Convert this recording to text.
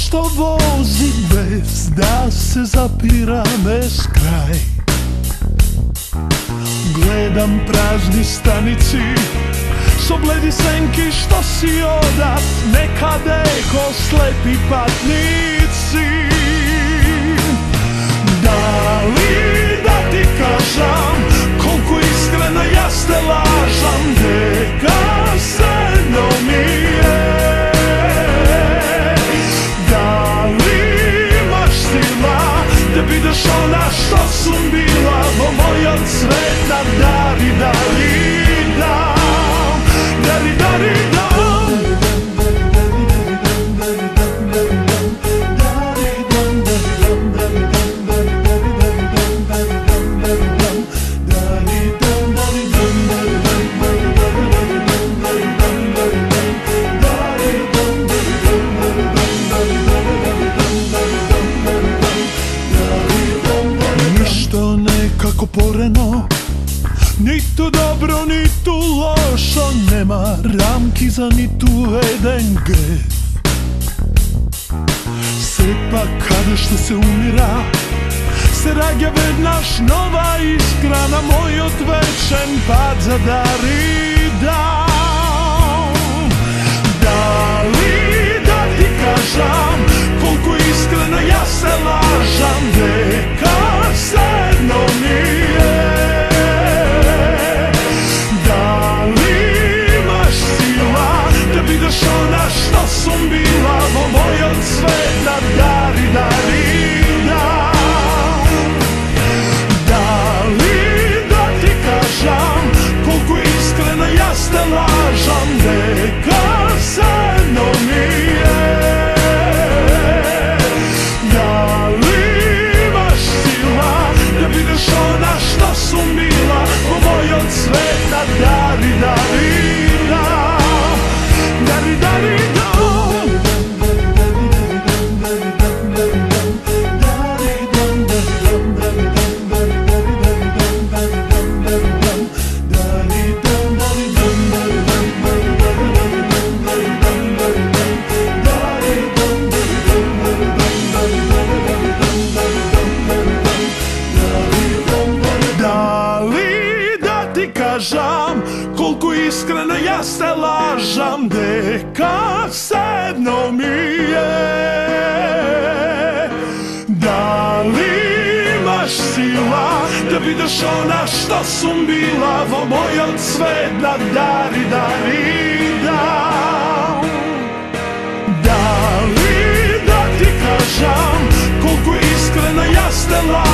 što vozi bez da se zapira beskraj. Gledam prazni stanici, so bledi senki što si odat nekade ko slepi patnici. Da li da ti kažam koliko iskreno ja ste lažam, deka se mi je. Da li imaš sila da budeš ona što sam bila, o moj od sveta dari, dari dam, dari, dari dam. Kako poreno, ni tu dobro, ni tu lošo, nema ramki za ni tu jedan greh. Sepa kada što se umira, se rađa naš nova iskra, na moj odvečen pad zadari dam. Da li da ti kažam koliko iskreno ja se lažam, deka se mi je. Da li imaš sila da budeš ona što sam bila, o moj od sveta dari, dari dam. Da li da ti kažam koliko iskreno ja ste lažam, neka se mi je. Da li imaš sila da budeš ona što sam bila, o moj od sveta dari, dari dam, dari, dari dam. Koliko iskreno ja se lažam, deka sedno mi je. Da li imaš sila da budeš ona što sam bila, o moj od sveta dari, dari dam. Da li da ti kažam koliko iskreno ja se lažam,